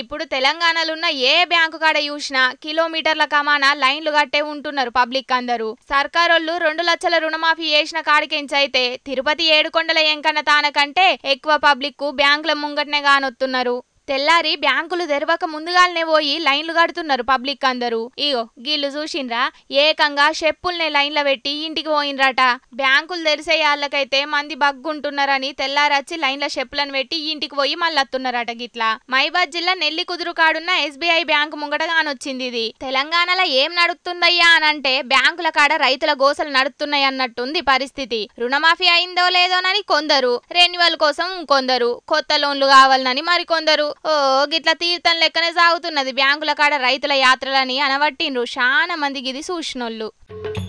ఇప్పుడు తెలంగాణలో ఉన్న ఏ బ్యాంకు కాడ చూసినా కిలోమీటర్ల కమానా లైన్లు కట్టే ఉంటున్నారు పబ్లిక్ అందరూ. సర్కారోళ్ళు 2 లక్షల రుణమాఫీ చేసిన కాడికెంచైతే తిరుపతి ఏడుకొండల ఎంకన్న తాన కంటే ఎక్కువ పబ్లిక్ బ్యాంకుల ముంగటనే కానొత్తున్నారు. తెల్లారి బ్యాంకులు తెరవక ముందుగానే పోయి లైన్లు కడుతున్నారు పబ్లిక్ అందరూ. ఇగో గీళ్ళు చూసిండ్రా, ఏకంగా చెప్పుల్నే లైన్ల పెట్టి ఇంటికి పోయినరట. బ్యాంకులు తెరిసేయాళ్ళకైతే మంది బగ్గుంటున్నారని తెల్లారచ్చి లైన్ల చెప్పులను పెట్టి ఇంటికి పోయి మళ్ళొత్తున్నారట. గిట్లా మైబాద్ జిల్లా నెల్లి కుదురు కాడున్న SBI బ్యాంకు ముంగట కానొచ్చింది ఇది. తెలంగాణలో ఏం నడుస్తుందయ్యా అనంటే బ్యాంకుల కాడ రైతుల గోసలు నడుస్తున్నాయి అన్నట్టుంది పరిస్థితి. రుణమాఫీ అయిందో లేదోనని కొందరు, రెన్యువల్ కోసం కొందరు, కొత్త లోన్లు కావాలని మరికొందరు. గిట్ల తీర్థం లెక్కనే సాగుతున్నది బ్యాంకుల కాడ రైతుల యాత్రలని అనబట్టిండ్రు చాలా మందికి ఇది చూసినోళ్ళు.